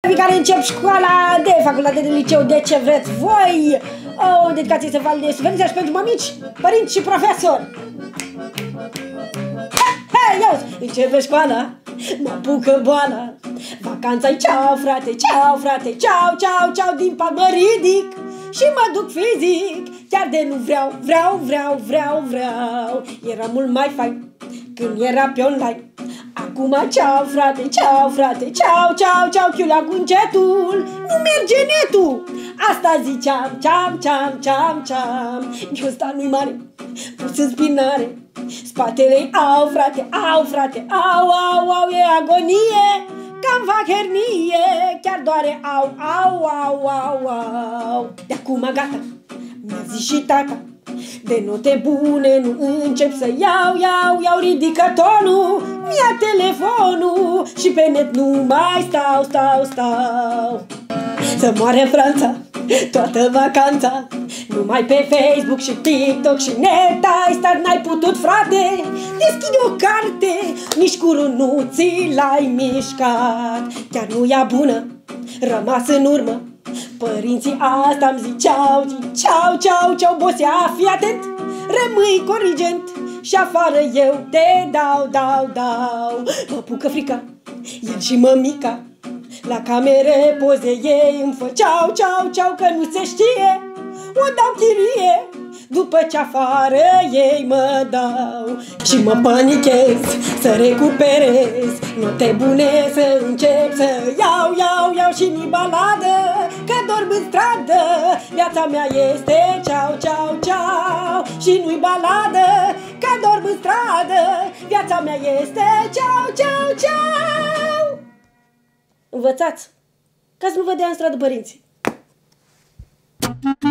care încep școala de facultate de liceu, de ce vreți voi. O dedicație să fac de suferință și pentru mămici, părinți și profesori. Hei, iauzi, începe școala, mă apucă boala. Vacanța-i ceau, frate, ceau, frate, ceau, ceau, ceau. Din pat mă ridic și mă duc fizic. Chiar de nu vreau. Era mult mai fain când era pe online. Acum ceau, frate, ceau, frate, ceau, ceau, ceau. Chiulea cu încetul, nu merge netul. Asta ziceam, ceam. Ghiusta nu-i mare, pus în spinare. Spatele-i au, frate, au, e agonie. Cam fac hernie, chiar doare, au. De acum gata, mi-a zis și tata, de note bune nu încep să iau, ridică tonul, mi-ia telefonul și pe net nu mai stau. Să moare Franța, toată vacanța, numai pe Facebook și TikTok și net ai stat, n-ai putut, frate, deschide o carte, nici curul nu ți l-ai mișcat. Chiar nu e bună, rămas în urmă, părinții asta-mi ziceau, bosea, fii atent, rămâi corigent și afară eu te dau. Mă apucă frica, el și mămica, la camere poze ei îmi făceau, ceau, că nu se știe, o dau chirie, după ce afară ei mă dau. Și mă panichez, să recuperez note bune, să încep să iau și ni baladă, că dorm în stradă, viața mea este ceau, și nu-i baladă, că dorm în stradă, viața mea este ceau. Învățați, ca să nu vă dea în stradă părinții.